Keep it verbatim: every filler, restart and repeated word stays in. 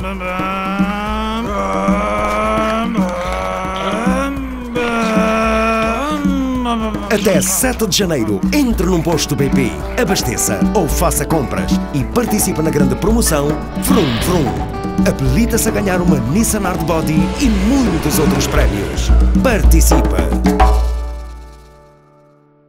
Até sete de janeiro, entre num posto B P, abasteça ou faça compras e participe na grande promoção Vroom Vroom. Habilita-se a ganhar uma Nissan Hardbody e muitos outros prémios. Participa!